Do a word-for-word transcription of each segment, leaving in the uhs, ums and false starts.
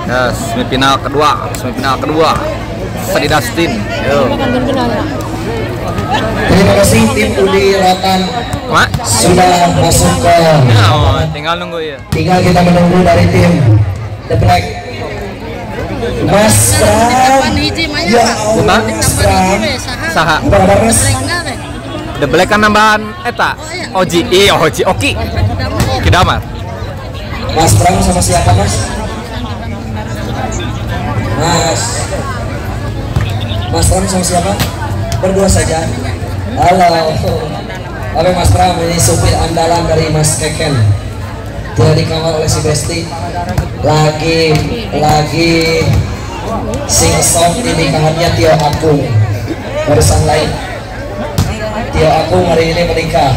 Ya, semifinal kedua, semifinal kedua. Sadi Dustin. Yo. Terima kasih tim Udi Rotan. Mak? Sudah masuk ke. Oh, tinggal nunggu ya. Tinggal kita menunggu dari tim The Black. Mas Pram. Ya Allah, Mas Pram. Saha. Mas. The Black kan nambahan eta. Oji, iya Oji, Oki. Kidamar. Mas Pram sama siapa Mas? Mas. Mas Pram sama siapa? Berdua saja. Halo. Oke Mas Pram, ini supir andalan dari Mas Keken. Dia dikawal oleh si Besti. Lagi lagi sing song di nikahannya Tio Akung. Barusan lain. Tio Akung hari ini menikah.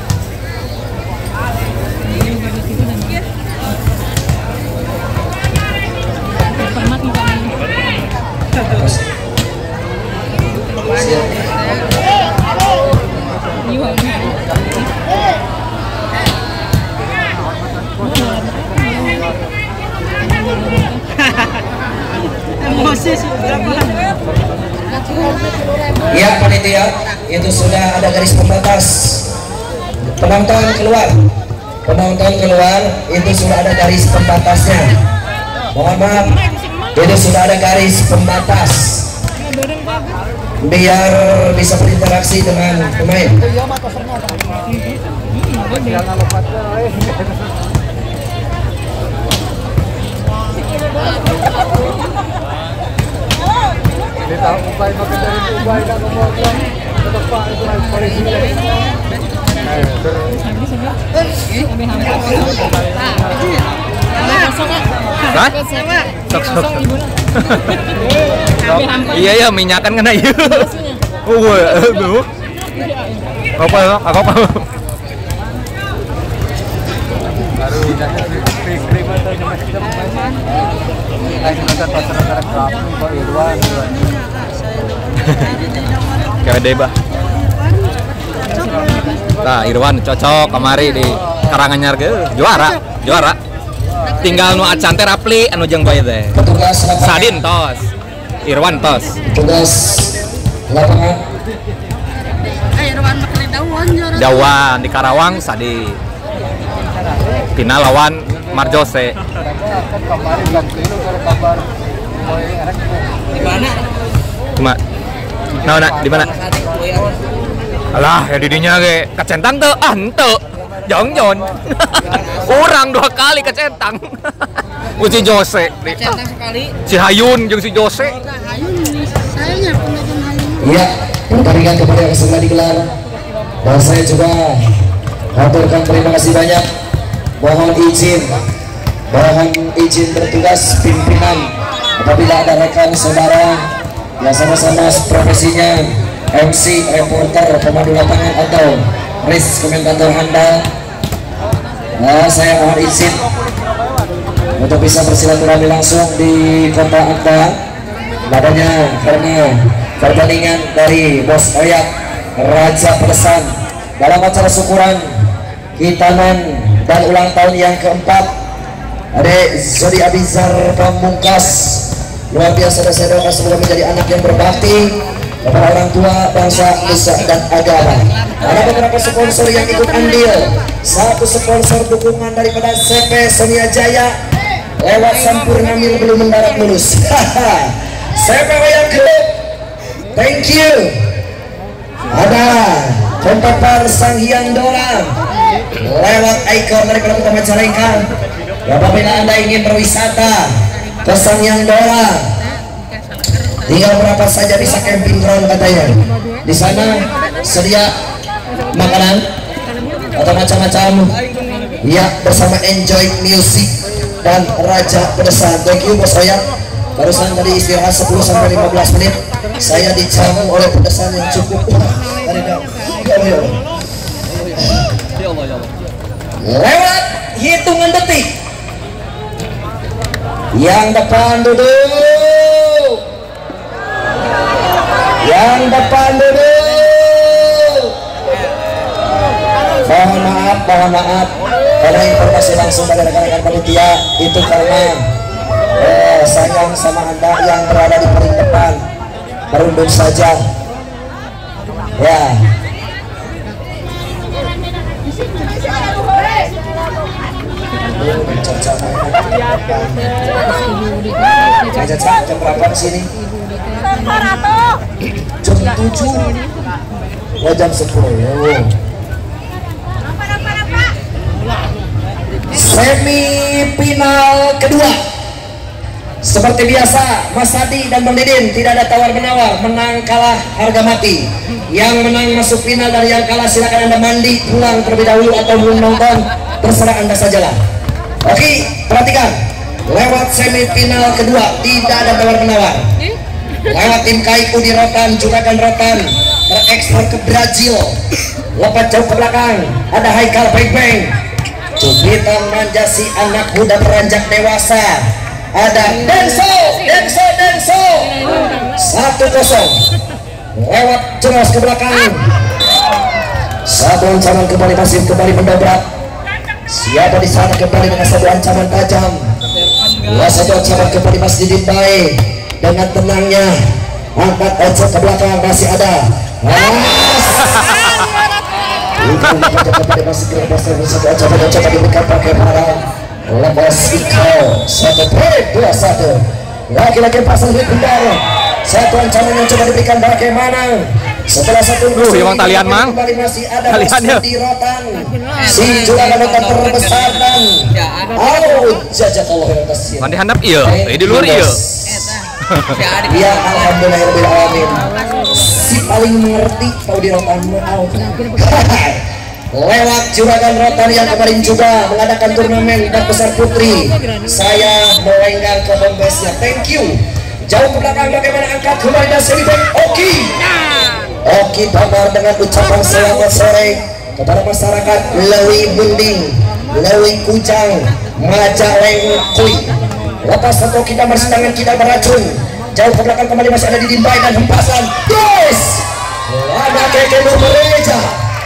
Ya panitia, itu sudah ada garis pembatas. Penonton keluar, penonton keluar, itu sudah ada garis pembatasnya. Mohon maaf, itu sudah ada garis pembatas. Biar bisa berinteraksi dengan pemain. Iya ya minyakan kena iya. Oh, bu. Apa ya? Aku apa? Kayak debah. Nah, Irwan cocok kemari di Karanganyar ge juara, juara. Tinggal nu acan teh Rapli anu jeung bae teh. Sadin tos. Irwan tos. Tugas lapangan. Irwan makin dawan juara. Dawan di Karawang Sadi. Final lawan Marjose. Di mana? Cuma nah, nah, di mana? Alah, ya didinya ge kecentang teu ah henteu. Jong-jon. Kurang dua kali kecentang. Uci Jose. Kecentang sekali. Si Hayun jeung si Jose. Hayun saya penonton Hayun. Iya, pertandingan kepada yang sedang digelar. Dan saya juga haturkan terima kasih banyak. Mohon izin, mohon izin bertugas pimpinan. Apabila ada rekan saudara yang sama-sama profesinya M C, reporter, pemandu lapangan atau race komentator handal, nah, saya mohon izin untuk bisa bersilaturahmi langsung di kota Anda. Nadanya karena pertandingan dari Bos Oyak Raja Pedesan dalam acara syukuran hitanan dan ulang tahun yang keempat. Adek Zodi Abizar Pamungkas, luar biasa, dan saya doakan semoga menjadi anak yang berbakti kepada orang tua, bangsa, nusa, dan agama. Ada beberapa sponsor yang ikut andil. Satu sponsor dukungan daripada C P Sonia Jaya lewat Sampurna Mil belum mendarat lulus. C P Wayang Group, thank you. Ada Kompapar Sang Hyang Dora lewat ikon daripada Kota Majalengka. Apabila Anda ingin berwisata ke Sang Hyang Dora, tinggal berapa saja bisa camping ground katanya. Di sana sedia makanan atau macam-macam. Ya, bersama Enjoy Music dan Raja Pedesan. Thank you Bos Oyak. Barusan tadi istirahat sepuluh sampai lima belas menit. Saya dijamu oleh pedesan yang cukup. Lewat hitungan detik. Yang depan duduk. Yang depan duduk. Mohon maaf, mohon maaf. Karena informasi langsung dari rekan-rekan panitia itu karena eh, sayang sama anda yang berada di paling depan, merunduk saja ya. Jam berapa di sini? Jam tujuh. Oh, jam sepuluh. Semifinal kedua. Seperti biasa, Mas Adi dan Bang Didin tidak ada tawar-menawar, menang kalah harga mati. Yang menang masuk final dan yang kalah silakan anda mandi pulang terlebih dahulu atau belum nonton, terserah anda sajalah. Oke, perhatikan, lewat semifinal kedua tidak ada tawar-menawar. Lewat tim K I U di rotan, juragan rotan berekspor ke Brazil, lepas jauh ke belakang ada Haikal Bang Bang, Cubitan manja si anak muda beranjak dewasa, ada Denso, Denso, Denso, satu kosong. Lewat jelas ke belakang, satu ancaman kembali masih kembali mendobrak. Siapa di sana kembali dengan satu ancaman tajam. Dua satu ancaman kembali masih ditimpai dengan tenangnya. Angkat aja ke belakang masih ada. Mas. Kembali masih ke belakang satu ancaman ancaman diberikan pakai barang. Lepas ikau satu break dua satu. Lagi-lagi pasang hit benar. Satu ancaman yang coba diberikan bagaimana? Setelah satu uh, emang talian mang masih ada taliannya di rotan. Si juragan rotan terbesar dan oh jajak Allah yang atas sini. Mandi handap iya, eh di luar iya. Ya alhamdulillahirobbilalamin. Si paling mengerti tahu di rotan out. Lewat juragan rotan yang kemarin juga mengadakan turnamen dan besar putri. Saya melenggang ke home base-nya. Thank you. Jauh ke belakang bagaimana angkat kembali dan selipin Oki. Oki Bamar dengan ucapan selamat sore kepada masyarakat Lewi Bunding, Lewi Kujang, Majaleng Kui. Lepas satu Oki Bamar sedangkan kita beracun. Jauh ke belakang kembali masih ada Didimbai dan hempasan. Yes. Ada Keke Nurmereja.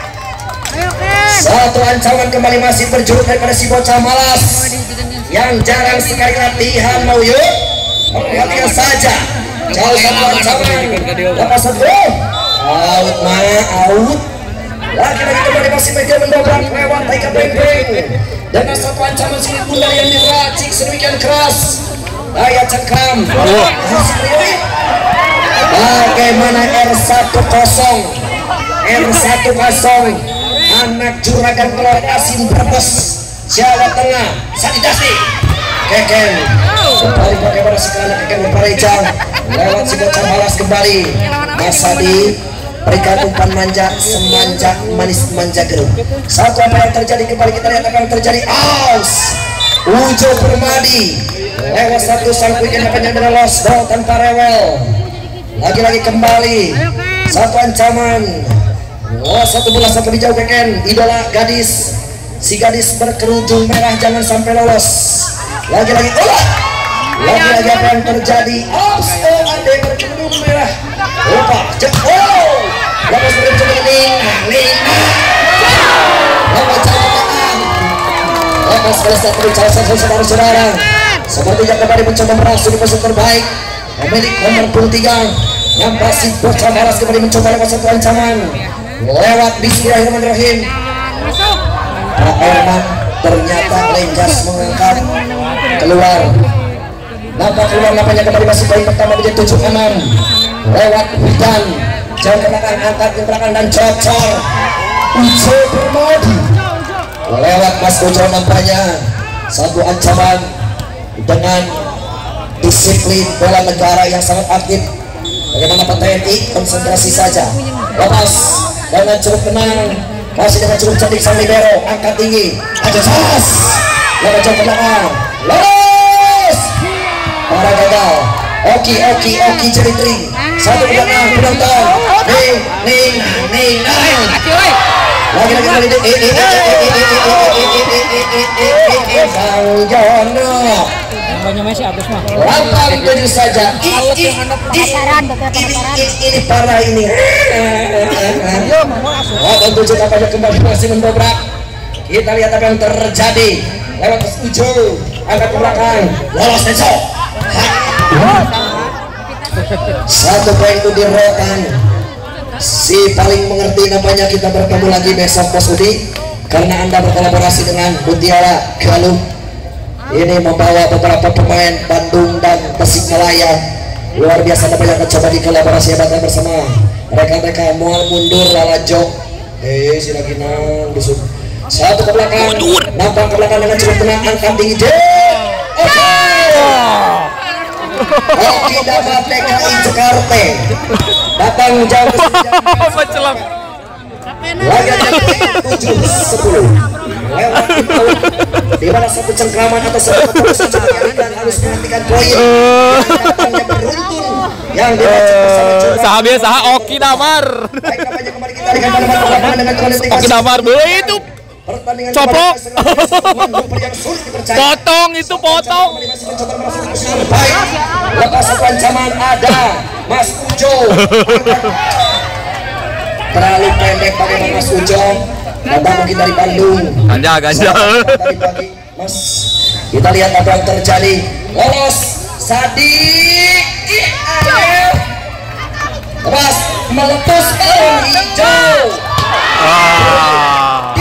Satu ancaman kembali masih berjurut daripada si bocah malas yang jarang sekali latihan mau yuk. Perhatikan saja. Jauh satu ancaman. Lepas satu. Out mana out. Lagi-lagi kembali masih media mendobrak lewat Taika Beng Beng. Dengan satu ancaman sini bundar yang diracik sedemikian keras. Daya cengkram. Bagaimana R satu kosong R satu kosong anak juragan Telur Asin Brebes Jawa Tengah Sadidasi Keken kembali bagaimana sekarang Keken Leparejang lewat si bocah malas kembali Mas Adi berikan umpan manja semanja manis manja gerung. Satu apa yang terjadi kembali kita lihat akan terjadi. Aus Ujo Permadi lewat satu sang weekend akan dengan los ball tanpa rewel. Lagi-lagi kembali satu ancaman. Oh, satu bola satu jauh Keken idola gadis si gadis berkerudung merah jangan sampai lolos. Lagi-lagi oh lagi-lagi apa yang terjadi. Oh, oh ada yang berkerudung merah lupa oh lepas berkerudung ning ning lepas catatan lepas salah satu calon saudara-saudara sepertinya kembali mencoba merasuk di posisi terbaik pemilik nomor dua puluh tiga yang pasti bocah malas kembali mencoba lewat satu ancaman lewat bismillahirrahmanirrahim. Pak Herman ternyata lenggas mengangkat keluar nampak keluar lapanya kembali masih poin pertama menjadi tujuh enam lewat Widan jauh ke belakang angkat ke belakang dan cocor Ujo Permadi lewat Mas Ujo nampaknya satu ancaman dengan disiplin bela negara yang sangat aktif. Bagaimana Pak T N I konsentrasi saja lepas dengan cukup tenang masih dengan cukup cantik sang libero angkat tinggi aja sas lewat jauh ke belakang los para gagal. Oki Oki Oki jadi tring satu ke belakang penonton ning ning ning ning lagi-lagi kali ini eh eh eh eh eh eh eh eh eh Bang Jono delapan tujuh saja. Ini parah ini. delapan tujuh tampaknya kembali masih mendobrak. Kita lihat apa yang terjadi. Lewat Ujo angkat ke belakang lolos Denso. Satu poin untuk di Rotan. Si paling mengerti namanya, kita bertemu lagi besok Bos Udi, karena Anda berkolaborasi dengan Mutiara Galuh. Ini membawa beberapa pemain Bandung dan Tasikmalaya. Luar biasa, namanya coba dikolaborasi hebatnya bersama mereka-mereka. Mual mundur lalajo. Eh si lagi nang busuk. Satu ke belakang, nampak ke belakang dengan cukup tenang, angkat tinggi. Oke. Oke, dapat T K I Jakarta. Datang jauh ke Mencelam. laga tujuh sepuluh. Lewat itu di mana satu cengkraman atau satu keputusan dan harus menghentikan poin yang datangnya beruntun yang dibaca bersama coba. Sahabia saha Oki Damar. Baik, namanya kembali kita dengan balapan dengan kualitas Oki Damar boleh itu. pertandingan Copok. yang sulit dipercaya. Potong itu potong. Baik, lepas satu ancaman ada Mas Ujo. Terlalu pendek bagaimana Mas Ujo. Datang mungkin dari Bandung. Ganja ganja. Tadi pagi, Mas, kita lihat apa yang terjadi. Lolos Sadik Ian. Lepas meletus balon hijau. Ah.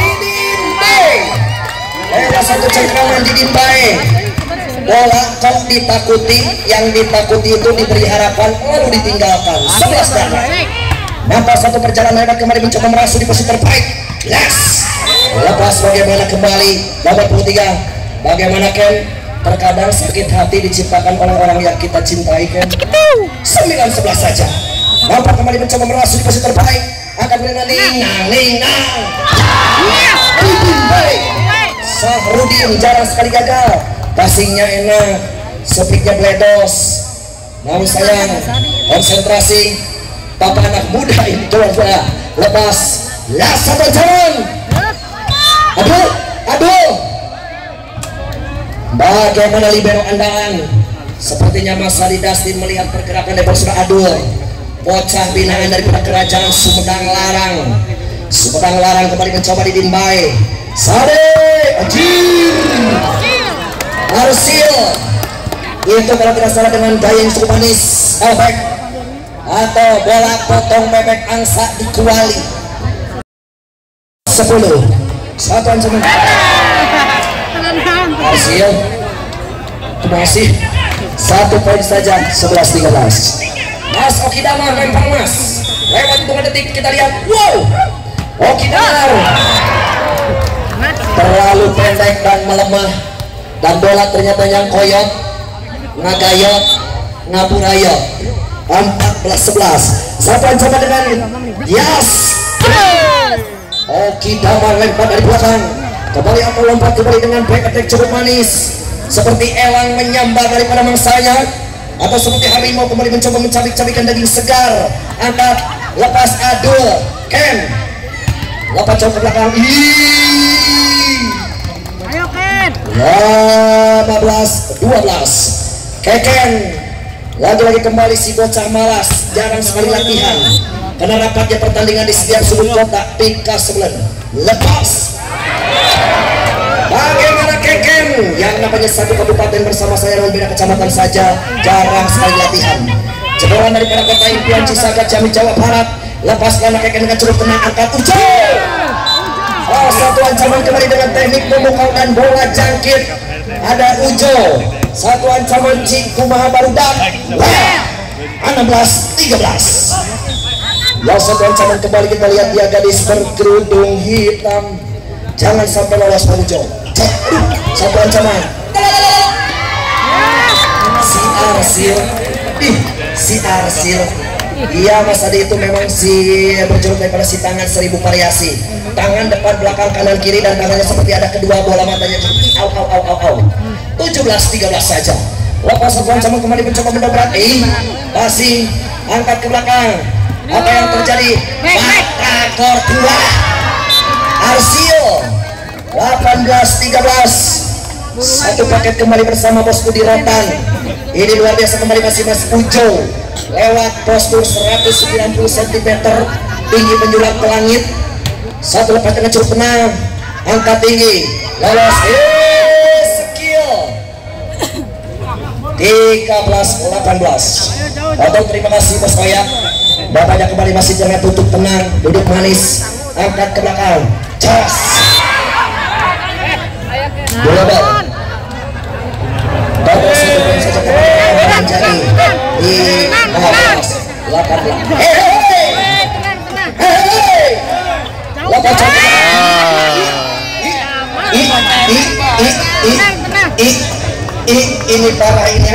Lewat satu cengkraman di Dimbae. Bola kok ditakuti, yang ditakuti itu diberi harapan lalu ditinggalkan. sebelas darah. Nampak satu perjalanan hebat kembali mencoba merasuk di posisi terbaik. Yes. Lepas bagaimana kembali nomor puluh tiga. Bagaimana Ken? Terkadang sakit hati diciptakan oleh orang yang kita cintai Ken. sembilan sebelas saja. Nampak kembali mencoba merasuk di posisi terbaik. Akan dengan ninang ninang. Dimbae. Sahrudin jarang sekali gagal, passingnya enak, speednya bledos. Namun sayang, konsentrasi papa anak muda ini coba lepas las satu jalan. Aduh, aduh. Bagaimana libero andalan? Sepertinya Mas Sadi Dastin melihat pergerakan dari sudah aduh. Bocah binaan daripada kerajaan Sumedang Larang. Sumedang Larang kembali mencoba di Dimbae. Sade Ajir Arsil itu kalau tidak salah dengan gaya yang cukup manis elbek atau bola potong bebek angsa di kuali. Sepuluh satu ancaman Arsil masih satu poin saja. Sebelas tiga belas. Mas Oki Damar lempar Mas lewat hitungan detik, kita lihat. Wow, Oki Damar terlalu pendek dan melemah, dan bola ternyata yang koyot, ngagayot, ngapurayot. Empat belas sebelas. Satu ancaman dengan Yas. Oki Damar lempar dari belakang, kembali atau lompat kembali dengan back attack cukup manis, seperti elang menyambar daripada mangsanya, atau seperti harimau kembali mencoba mencabik-cabikan daging segar. Angkat, lepas adul, Ken lepas jauh ke belakang. Ayo Ken. lima belas dua belas. Keken lagi-lagi kembali si bocah malas, jarang sekali latihan karena rapatnya pertandingan di setiap sudut kota. Pika sebelah lepas. Bagaimana Keken yang namanya satu kabupaten bersama saya dengan beda kecamatan saja, jarang sekali latihan. Jebolan daripada kota impian Cisaga, Jambi, Jawa Barat. Lepas karena Keken dengan cukup tenang, angkat Ujo. Oh, satu ancaman kembali dengan teknik memukau dan bola jangkit. Ada Ujo. Satu ancaman Cik Kumaha Barudak. Wah, enam belas tiga belas. Yang satu ancaman kembali kita lihat, dia gadis berkerudung hitam. Jangan sampai lolos Pak Ujo. Satu ancaman. Si Arsil. Ih, si Arsil. Iya Mas Adi, itu memang si berjuluk daripada si tangan seribu variasi. Tangan depan, belakang, kanan, kiri, dan tangannya seperti ada kedua bola matanya. Au au au au au. tujuh belas tiga belas saja. Lepas satu ancaman kembali mencoba mendobrak. Eh, masih angkat ke belakang. Apa yang terjadi? Matrakor dua. Arsil delapan belas tiga belas. Satu paket kembali bersama Bos Budi Rotan. Ini luar biasa kembali masih Mas Ujo. Lewat postur seratus sembilan puluh sentimeter tinggi menjulang ke langit. Satu lepas dengan cukup tenang, angkat tinggi, lolos. Eh, skill tiga belas delapan belas. Oke, terima kasih Bos Koyak. Bapaknya kembali masih jangan tutup, tenang, duduk manis, angkat ke belakang. Cas. Bola bal. Double satu poin saja kembali menjadi lima belas delapan belas. Hei, hei, hei, delapan satu. I, i, i, i, i, i, ini parah ini.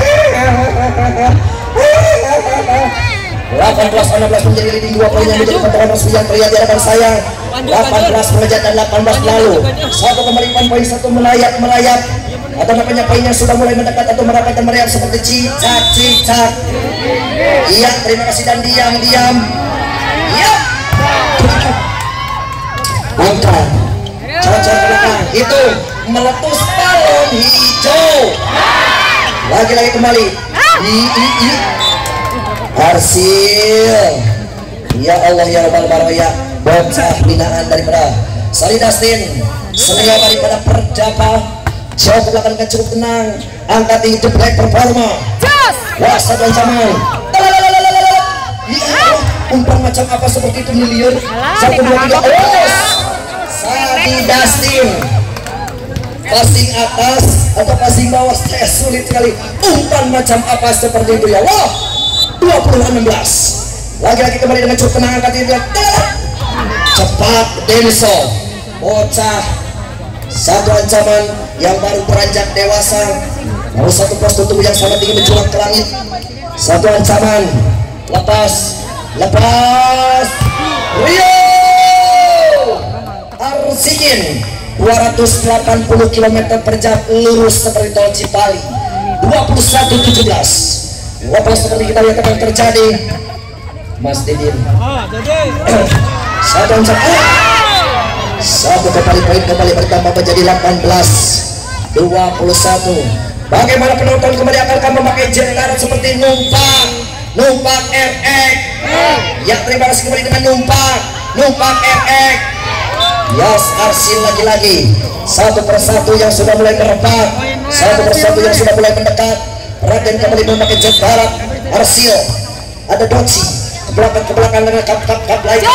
delapan belas enam belas menjadi leading, dua poin yang menjadi patokan resmi yang terlihat di hadapan saya. delapan belas mengejar dan delapan belas lalu. Satu kembali poin satu melayap melayap. Atau namanya poinnya sudah mulai mendekat atau merapat dan meriam seperti cicak cicak. Iya, terima kasih dan diam diam. Iya. Angkat. Cocok ke belakang. Itu meletus balon hijau. Lagi-lagi kembali. I i i. Arsil. Ya Allah ya Rabbal Baraya. Bocah binaan daripada Sari Dustin. Senior daripada Perdapa. Jauh ke belakang cukup tenang. Angkat tinggi jeblek performa. Wah, satu ancaman. Ya, umpan macam apa seperti itu miliar. Satu dua tiga. Oh, Sari Dustin. Passing atas atau passing bawah saya sulit sekali. Umpan macam apa seperti itu ya. Wah, dua puluh enam belas. Lagi-lagi kembali dengan cukup tenang, angkat tinggi. Cepat Denso. Bocah. Satu ancaman yang baru beranjak dewasa, harus satu pos tubuh yang sangat tinggi menjulang ke langit. Satu ancaman, lepas, lepas, Rio Arsikin dua ratus delapan puluh kilometer per jam lurus seperti tol Cipali. Dua puluh satu tujuh belas. Lepas seperti kita lihat apa yang terjadi, Mas Didin. Satu ancaman. Satu kembali poin kembali bertambah menjadi delapan belas dua puluh satu. Bagaimana penonton kembali akan memakai jet darat seperti numpak numpak R X. Ya, terima kasih kembali dengan numpak numpak R X. Yas Arsil lagi-lagi satu persatu yang sudah mulai merepat, satu persatu yang sudah mulai mendekat. Perhatian kembali memakai jet darat Arsil. Ada Doci ke belakang ke belakang dengan kap kap kap lain.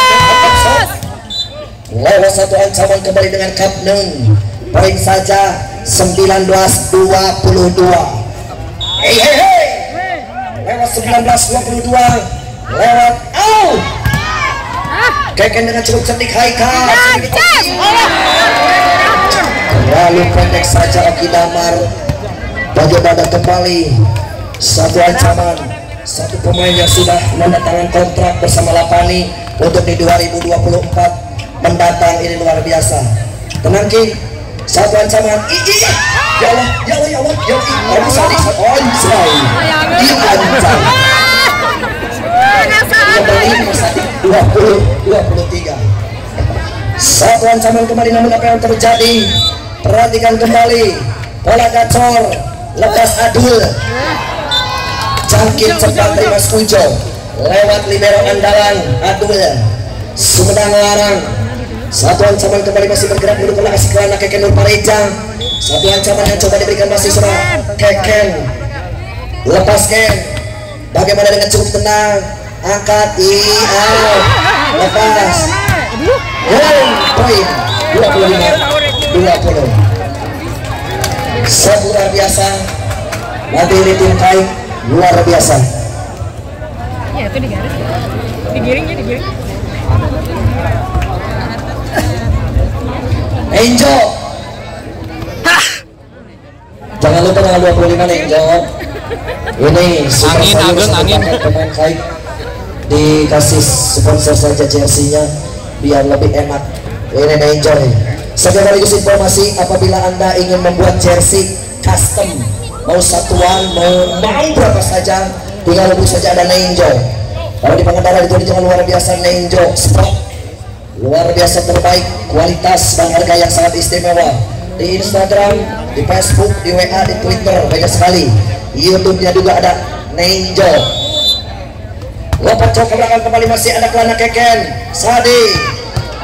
Lewat satu ancaman kembali dengan Kapneng. Poin saja sembilan belas dua puluh dua. Hei hei hei. Lewat sembilan belas dua puluh dua. Lewat out. Keken dengan cukup cantik Haikal. Lalu pendek saja Oki Damar. Bagaimana kembali satu ancaman. Satu pemain yang sudah menandatangani kontrak bersama Lapani untuk di dua ribu dua puluh empat mendatang. Ini luar biasa. Tenang King. Satu ancaman. Ih, ih, ya Allah, ya Allah, ya Allah, ya Allah. Bisa di-onside. Diancam. dua puluh dua puluh tiga. Satu ancaman kembali, namun apa yang terjadi? Perhatikan kembali. Bola gacor. Lepas Adul. Jangkit cepat dari Mas Ujo. Lewat libero andalan Adul. Sumedang larang. Satu ancaman kembali masih bergerak menuju bola kasih ke anak Keken Nur Pareja. Satu ancaman yang coba diberikan masih sudah Keken. Lepas Ken. Bagaimana dengan cukup tenang? Angkat iya. Lepas. Boom, poin dua puluh lima dua puluh. Luar biasa. Nanti ini tim Kai luar biasa. Ya itu digaris. Digiringnya digiring. Angel. Hah. Jangan lupa tanggal dua puluh lima Angel. Ini super angin, ageng, angin. Pemain Kai dikasih sponsor saja jersey-nya biar lebih enak. Ini Angel. Sekaligus informasi, apabila Anda ingin membuat jersey custom, mau satuan, mau mau berapa saja, tinggal hubungi saja ada Nenjo. Kalau di Pangandaran itu jangan luar biasa Nenjo Sport, luar biasa terbaik, kualitas dan harga yang sangat istimewa. Di Instagram, di Facebook, di W A, di Twitter banyak sekali. YouTube-nya juga ada Nenjo. Lompat jauh ke belakang kembali masih ada Kelana Keken, Sadi,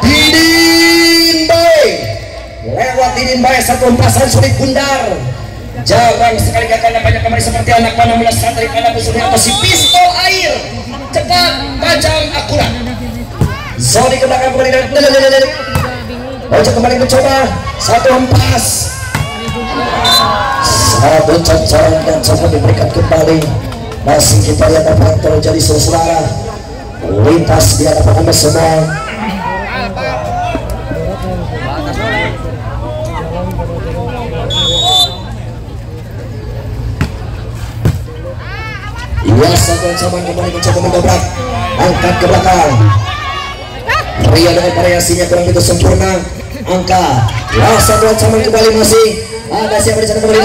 Didin Bay. Lewat Didin Bay satu empasan sulit bundar. Jarang sekali gagal nampaknya kembali seperti anak panah mula santri pada musuhnya atau si pistol air. Cepat, tajam, akurat. Zoni ke belakang kembali dan Ojo kembali mencoba satu hempas. Satu cocoran dan coba diberikan kembali. Masih kita lihat apa yang terjadi saudara. Lintas di hadapan anda semua. Ya, satu ancaman kembali mencoba mendobrak, angkat ke belakang. Ria dengan variasinya kurang begitu sempurna. Angka, ya satu ancaman kembali masih ada siapa di sana kembali.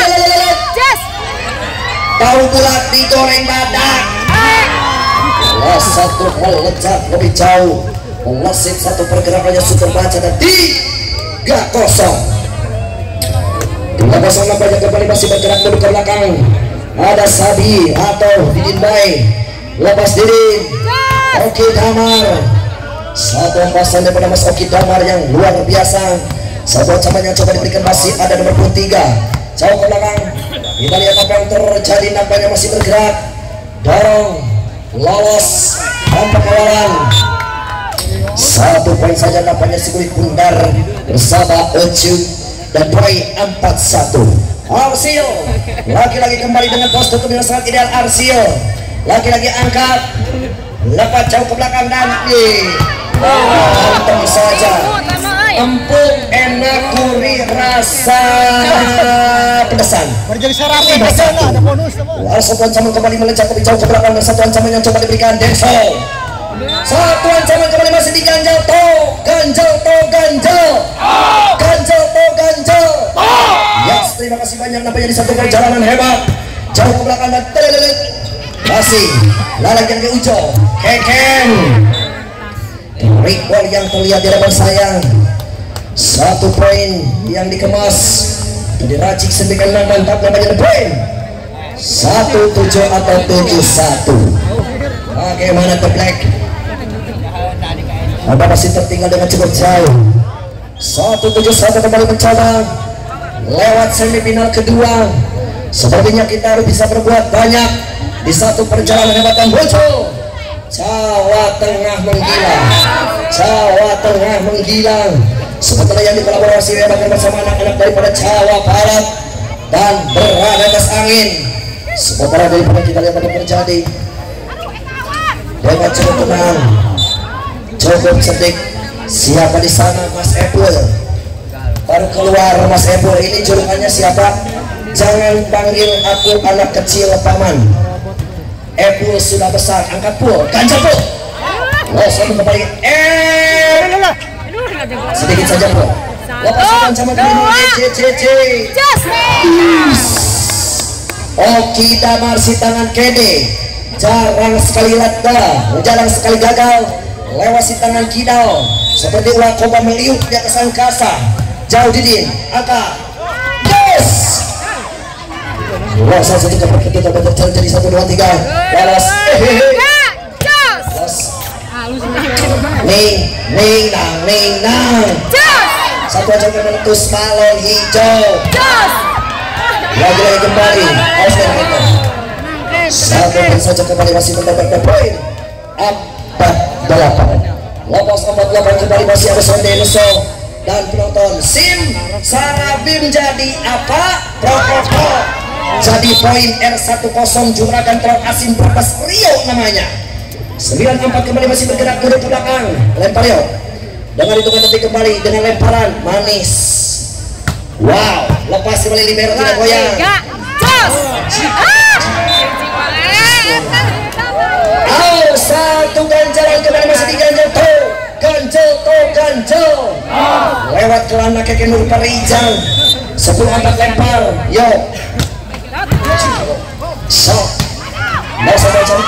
Tahu bulat digoreng badak. Ya, satu hal lezat lebih jauh. Melesit satu pergerakannya super baca dan tiga kosong. Tiga kosong nampaknya kembali masih bergerak ke belakang. Ada Sabi atau Didin Bay, lepas Didin, Oki Damar, satu empasan daripada Mas Oki Damar yang luar biasa. Satu ancaman yang coba diberikan masih ada nomor puluh tiga, jauh ke belakang. Kita lihat apa yang terjadi, nampaknya masih bergerak, dorong, lolos, tanpa kawalan. Satu poin saja nampaknya si kulit bundar bersama Ocu dan poin empat satu. Arsio lagi-lagi kembali dengan postur yang sangat ideal. Arsio lagi-lagi angkat, lepas jauh ke belakang dan di mantap saja, empuk, enak, gurih, rasa pedesan. Berjadi sarapan ada bonus. Langsung ancaman kembali melejak lebih jauh ke belakang dan satu ancaman yang coba diberikan Denso. Satu ancaman kembali masih diganjal to, ganjal to, ganjal, ganjal to, ganjal. Yes, terima kasih banyak nampaknya di satu perjalanan hebat. Jauh ke belakang dan telelet. Masih lagi lagi Ujo, Keken. Recall yang terlihat di hadapan saya. Satu poin yang dikemas. Diracik sedemikian mantap nampaknya poin. Satu tujuh atau tujuh satu. Bagaimana The Black? Anda masih tertinggal dengan cukup jauh. Satu tujuh satu kembali mencoba lewat semifinal kedua. Sepertinya kita harus bisa berbuat banyak di satu perjalanan hebat dan muncul. Jawa Tengah menghilang, Jawa Tengah menghilang. Sebetulnya yang dikolaborasi hebat bersama anak-anak daripada Jawa Barat dan berada atas angin. Sementara daripada kita lihat apa yang terjadi dengan cukup tenang, cukup cerdik. Siapa di sana? Mas Epul baru keluar. Mas Epul ini julukannya siapa? Jangan panggil aku anak kecil paman. Epul sudah besar, angkat pul, ganjal pul. Oh, satu kembali. Eh, sedikit saja pul. Lepaskan sama teman C C C. Oki Damar si tangan kede. Jarang sekali latda, jarang sekali gagal. Lewat si tangan kidal seperti uang koba meliuk di atas angkasa. Jauh Didin, angkat, yes. Wah, saya satu dapat ketika berterjadi jadi satu dua tiga. Balas, ning ning nang ning nang. Satu aja menentus balon hijau. Lagi-lagi kembali, harus itu. Satu saja kembali masih mendapatkan poin. Empat delapan. Lepas empat delapan kembali masih ada Sondenuso dan penonton. Sim Sarabim jadi apa? Protokol. Jadi poin R satu kosong Juragan Tron Asim Brebes Rio namanya. Sembilan empat kembali masih bergerak ke belakang. Lempar Rio. Dengan hitungan detik kembali dengan lemparan manis. Wow, lepas kembali libero tidak goyang. Oh, satu ganjalan kembali masih diganjal tuh, ganjal tuh, ganjal. Lewat kelana Keke Nur Parijang. Sepuluh angkat lempar, yo. So, mau saya cari.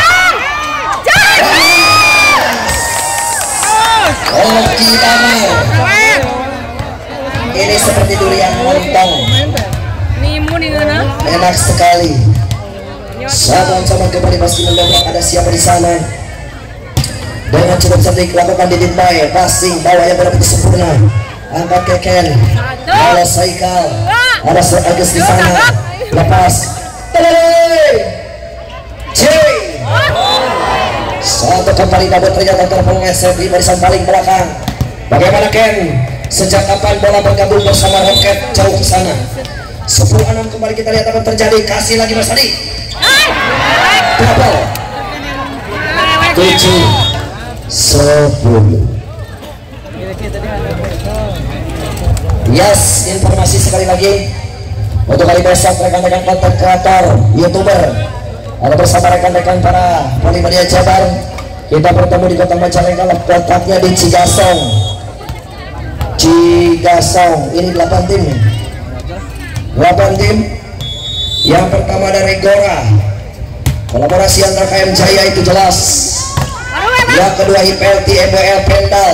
Oh, kita mau. Ini seperti durian lontong. Enak sekali. Satu ancaman kembali masih mendobrak. Ada siapa di sana? Dengan cukup cerdik lakukan Didin Bay, passing bawahnya benar-benar sempurna. Angkat Keken. Kalau Saikal ada Agus di sana. Lepas. J. Satu kembali dapat ternyata terpelung S M di barisan paling belakang. Bagaimana Ken? Sejak kapan bola bergabung bersama Roket jauh ke sana? sepuluh enam kembali kita lihat apa terjadi. Kasih lagi Mas Adi. Double. tujuh sepuluh. Yes, informasi sekali lagi untuk hari besok rekan-rekan konten kreator, youtuber, ada bersama rekan-rekan para Polimedia Jabar. Kita bertemu di Kota Majalengka, letaknya di Cigasong. Cigasong, ini delapan tim. delapan tim. Yang pertama dari Gora. Kolaborasi antara K M Jaya itu jelas. Yang kedua I P L T M W L Pendal.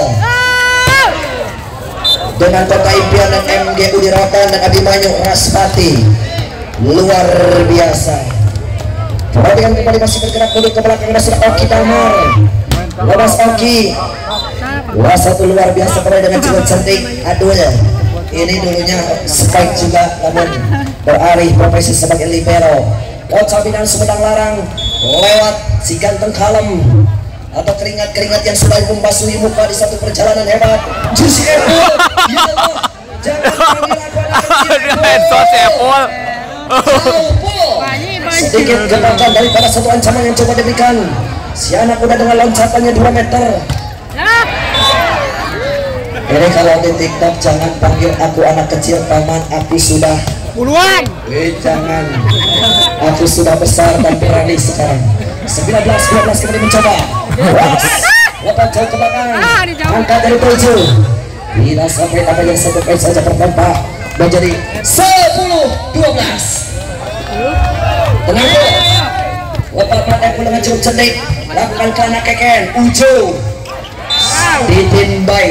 Dengan Kota Impian dan M G U di Rotan dan Abimanyu Raspati. Luar biasa. Perhatikan kembali masih bergerak duduk ke belakang dan sudah Oki Damar. Lepas Oki. Wah, satu luar biasa kembali dengan cukup cantik aduhnya. Ini dulunya spike juga namun beralih profesi sebagai libero. Coach Abinan Sumedang Larang lewat si ganteng kalem atau keringat-keringat yang sudah membasuhi muka di satu perjalanan hebat. Juicy Apple. Ya Allah. Jangan panggil aku anak sedikit gerakan daripada satu ancaman yang coba diberikan. Si anak udah dengan loncatannya dua meter. Ini kalau di TikTok jangan panggil aku anak kecil paman, aku sudah Puluhan. Eh jangan, aku sudah besar dan berani sekarang. sembilan belas dua belas kembali mencoba. Lepas jauh ke belakang. Angkat dari tujuh. Tidak sampai apa yang satu poin saja tertempa menjadi sepuluh dua belas. Tenang dulu. Lepas pakai pun dengan cukup cerdik. Lakukan ke anak keken Ujo Ditinbai.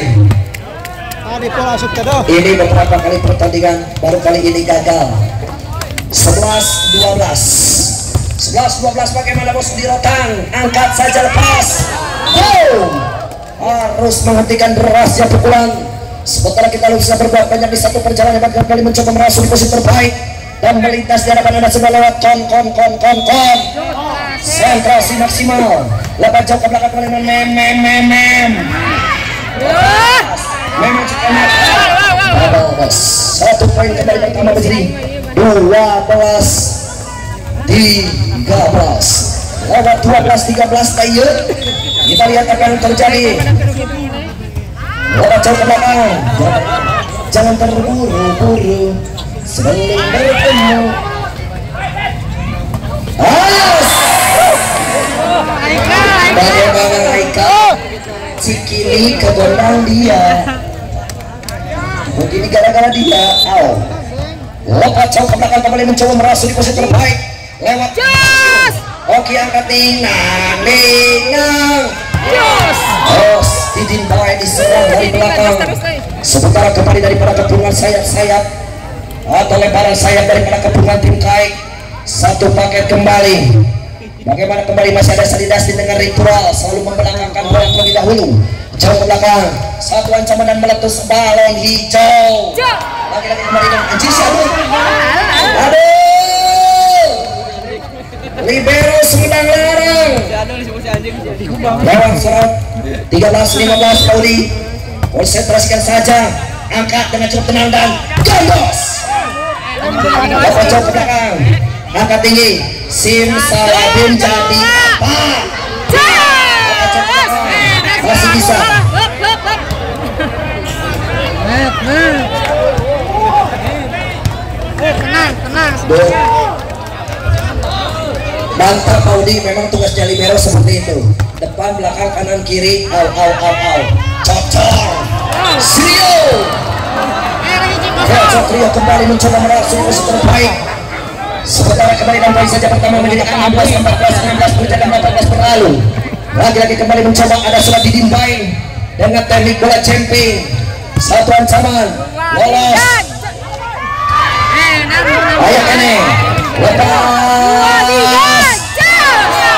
Ini beberapa kali pertandingan, baru kali ini gagal. Sebelas dua belas. Sebelas dua belas. Bagaimana bos di Rotan? Angkat saja lepas. Boom. Harus menghentikan derasnya pukulan. Sementara kita bisa berbuat banyak di satu perjalanan, bahkan kali mencoba merasuk di posisi terbaik dan melintas di hadapan anda sudah lewat kon kon kon kon kon. Sentrasi maksimal. Lepas jauh ke belakang kali mem mem mem mem. Memang cukup enak. Satu poin kembali pertama menjadi dua belas tiga belas. Lewat dua belas tiga belas kayu. Kita lihat apa yang terjadi. Lewat jauh ke belakang. Jangan terburu-buru sebelum bertemu. Alas. Bagaimana Aika? Cikini kegondang dia. Begini gara-gara dia. Au. Lepas jauh ke belakang kembali mencoba merasuk di posisi terbaik. Lewat. Oke, angkat Ninang, Ninang. Os Ditinbai diserang dari belakang. Sementara kembali daripada kepungan sayap-sayap atau lebaran sayap daripada kepungan tim Kai. Satu paket kembali. Bagaimana kembali masih ada Salidas dengan ritual selalu membelakangkan bola terlebih dahulu. Jauh ke belakang. Satu ancaman dan meletus balon hijau. Lagi-lagi kembali dengan Anjir Syahud. Aduh. Libero Sumedang Larang. Lewat serot tiga belas lima belas Pauli. Konsentrasikan saja. Angkat dengan cukup tenang dan gambos. Lepas jauh ke belakang. Angkat tinggi. Sim Saladin jadi apa? Masih bisa. Tenang, tenang. Mantap Paudi, memang tugasnya libero seperti itu. Depan, belakang, kanan, kiri, au au au au. Cocor. Srio. Cocor kembali mencoba merasuk ke terbaik. Sementara kembali nampak saja pertama menjadi enam belas empat belas enam belas berjalan delapan belas berlalu. Lagi-lagi kembali mencoba ada sudah Ditinbai dengan teknik bola jumping. Satu ancaman lolos. Ayo kene lepas.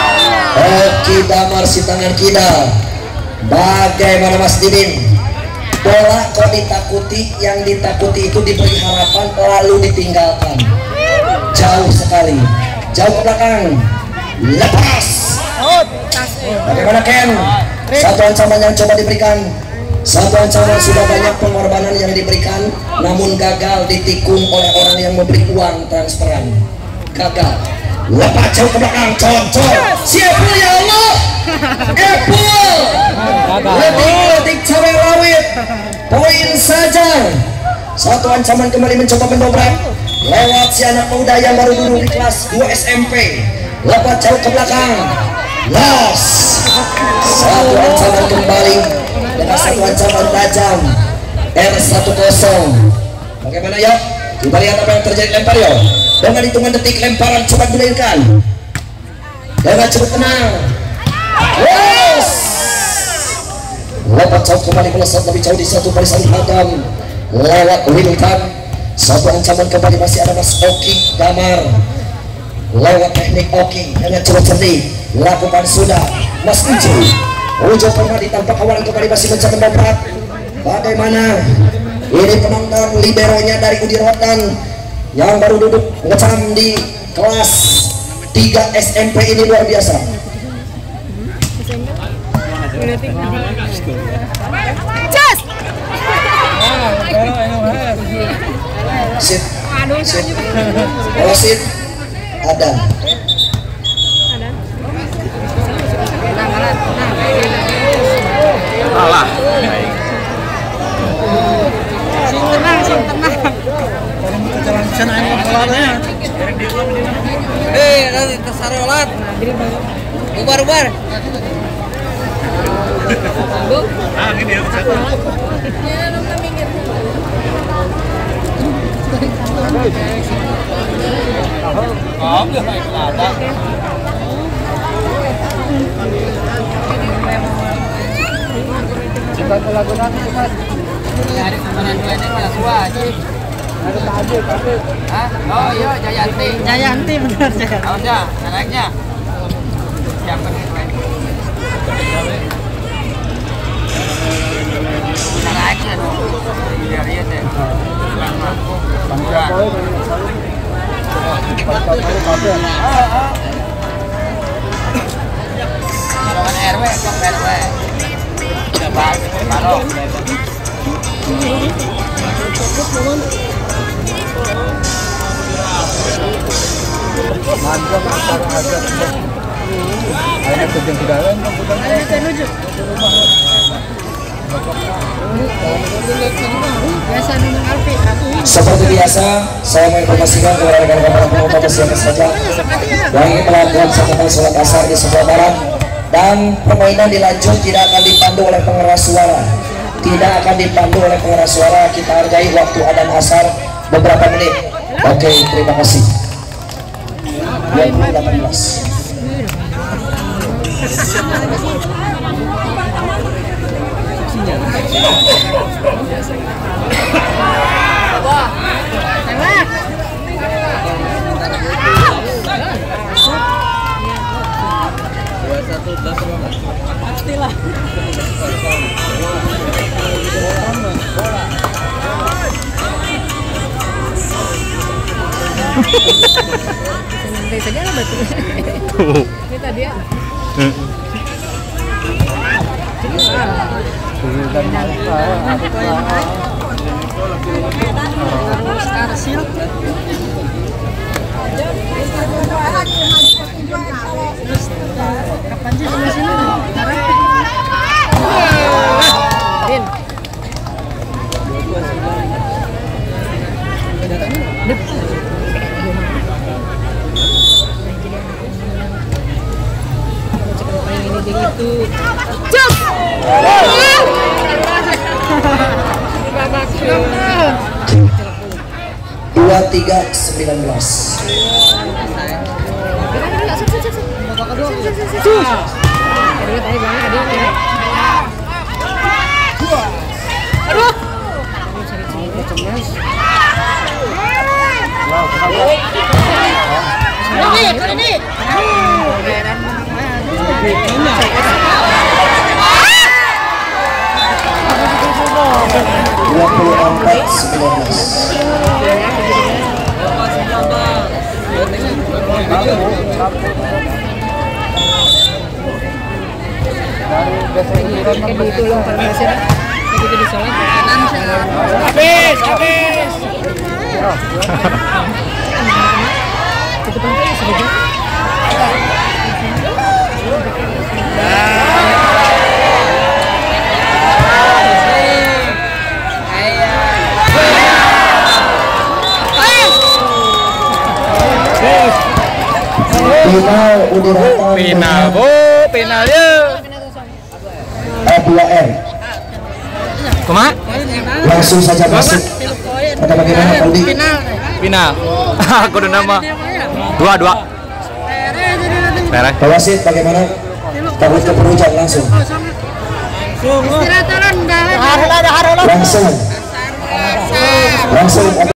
Oki Damar si tangan kidal. Bagaimana Mas Didin? Bola kok ditakuti, yang ditakuti itu diberi harapan lalu ditinggalkan. Jauh sekali, jauh ke belakang, lepas. Bagaimana Ken? Satu ancaman yang coba diberikan, satu ancaman sudah banyak pengorbanan yang diberikan, namun gagal ditikung oleh orang yang memberi uang transferan. Gagal. Lepas jauh ke belakang, con-con. Siapul ya Allah. Epul. Letik-letik cabai rawit. Poin saja. Satu ancaman kembali mencoba mendobrak lewat si anak muda yang baru duduk di kelas dua S M P. Lepas jauh ke belakang. Los. Satu ancaman kembali dengan satu ancaman tajam. R satu kosong. Bagaimana ya? Kita lihat apa yang terjadi. Lempar ya. Dengan hitungan detik lemparan cepat dilahirkan. Dengan cukup tenang. Yes. Lepas jauh kembali melesat lebih jauh di satu barisan hadam. Lewat Wiltan. Satu ancaman kembali masih ada Mas Oki Damar. Lewat teknik Oki dengan coba cerdik lakukan sudah Mas Ujo. Ujo pernah ditampak awal kembali masih mencoba mendobrak. Bagaimana ini penonton liberonya dari Udi Rotan yang baru duduk ngecam di kelas tiga S M P ini luar biasa. Just. Sit, sit, oh sit, ada. Alah. Sing tenang, sing tenang. Eh, nanti tersarolat. Ubar-ubar. Ah, ini dia. Oh, udah naik ada. Cepat lagu-lagu cepat. Dari kemarin dua ini malah tua aja. Hah? Oh iya, Jayanti. Jayanti benar Jayanti. Oh ya, naiknya. Siapa nih? Naiknya dong. Biar dia deh. Bangga. R W, R W. Udah bahas kalau mantap sekarang ada ada kucing kedalam Ada menuju. Biasa minum Alfi. Seperti biasa, saya menginformasikan kepada rekan-rekan para penonton siapa saja yang ingin melakukan sambatan sholat asar di sebelah barat, dan permainan dilanjut tidak akan dipandu oleh pengeras suara. Tidak akan dipandu oleh pengeras suara. Kita hargai waktu adzan asar beberapa menit. Oke, terima kasih. dua ribu delapan belas. Pastilah. Santai saja lah batu. Ini tadi ya. Harus arsil. Kapan sih sama sini? Din. Dua tiga sembilan belas. Aduh. Ini, ini. dua puluh empat sembilan belas. Habis, habis. Final Udiratan Final bu, final ya. dua R. Kuma? Langsung saja masuk. Atau bagaimana Aldi? Final. Aku udah nama. Dua dua. Beres. Pak wasit bagaimana? Takut ke penujang langsung. Istirahat rendah. Langsung. Langsung.